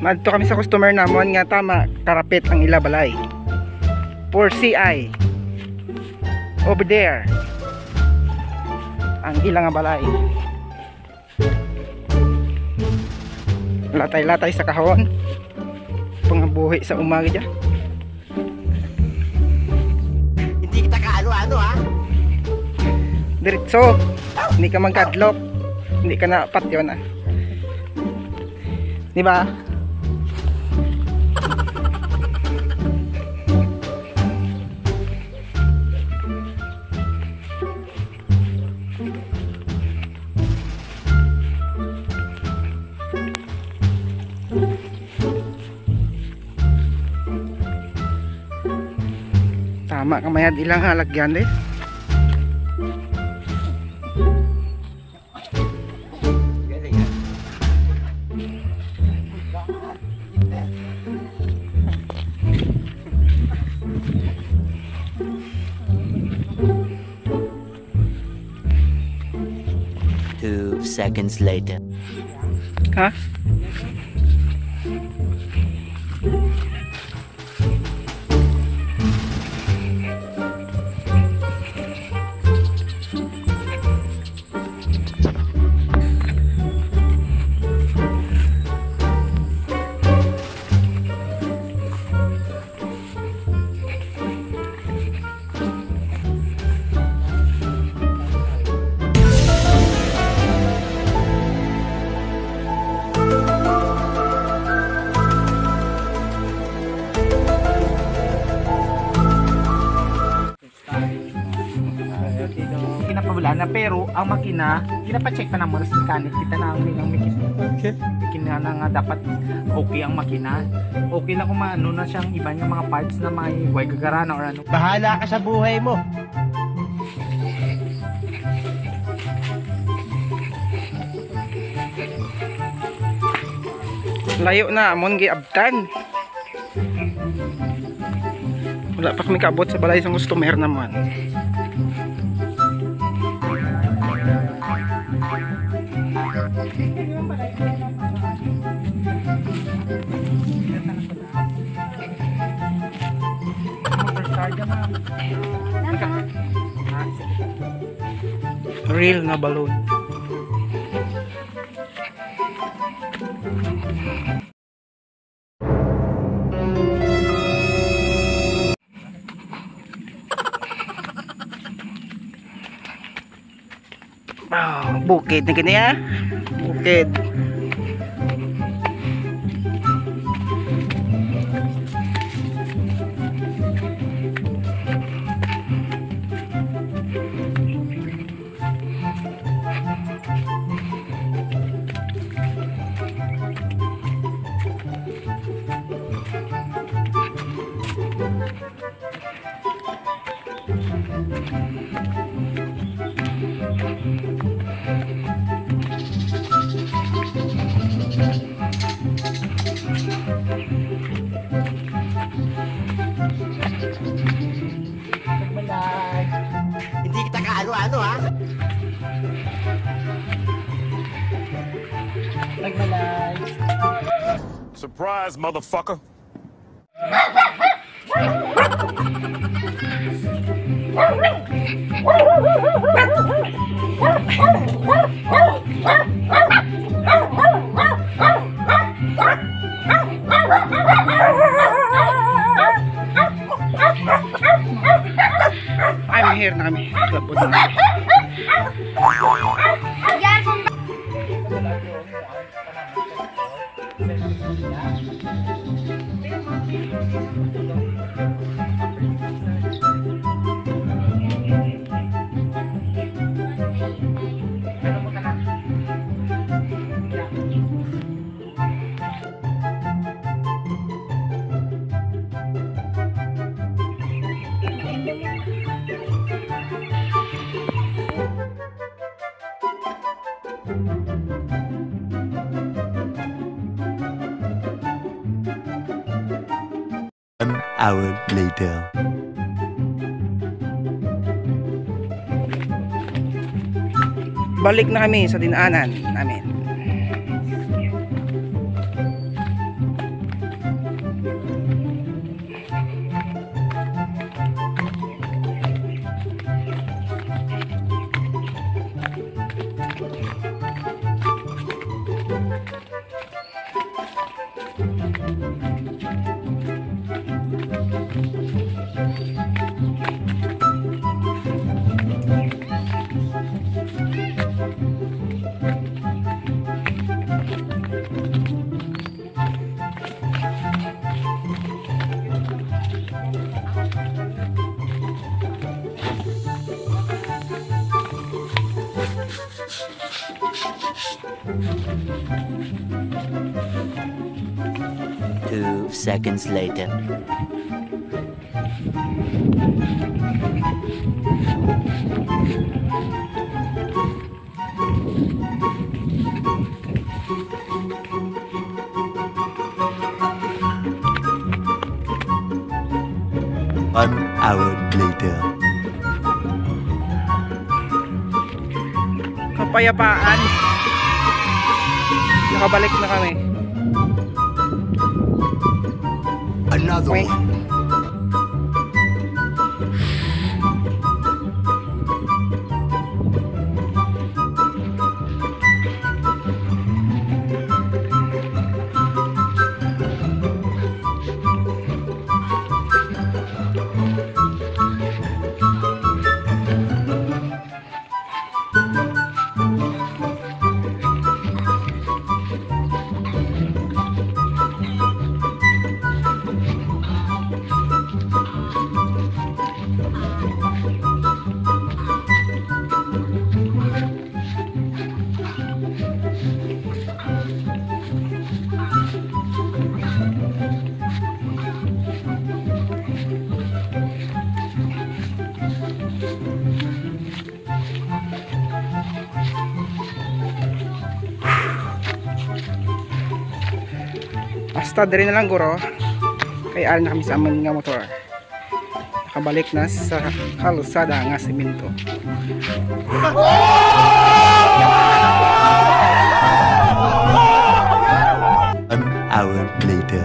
Madto kami sa customer namon nga tama karapit ang ila balay. For CI over there ang ilang nga balay. Latay-latay sa kahon. Pangabuhi sa umaga dyan. Hindi kita kaano-ano ha. Diretso. Hindi ka magkadlok. Hindi ka na patyo na. Diba? Tama kamayad ilang halagyan deh. Two seconds later. Hah? Kinapabala na pero ang makina kinapacheck pa naman sa mechanic kita na ang mikis. Okay. Makina na nga dapat okay ang makina. Okay lang kung maano na siyang iba yung mga parts na may way gagarana or ano. Bahala ka sa buhay mo. Layo na amon giabtan. Wala pa kami kaabot sa balay sa customer naman. Real na balloon. Oh, bukid na gani ha. Bukid. Hindi kita kaano-ano ha. Nagmalay. Surprise, motherfucker. I'm here na kami. Labot na kami. An hour later. Balik na kami sa dinaanan namin. 2 seconds later. One hour later. Kapayapaan. Nakabalik na kami. Another Wait. one. Basta diri na lang guro. Kay al na kami sa amon nga motor. Nakabalik na sa kalsada nga simento. An hour later.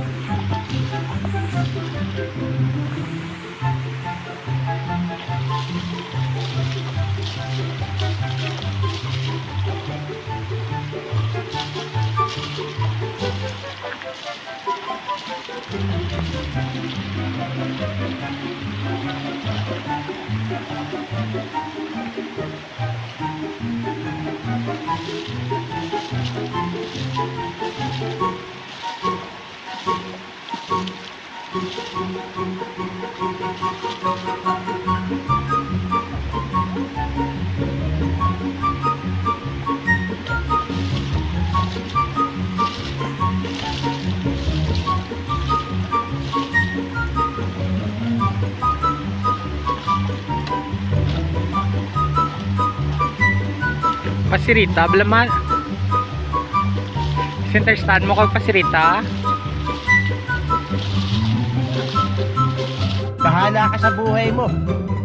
Pasirita, blaman. Center stand mo kag pasirita. Bahala ka sa buhay mo.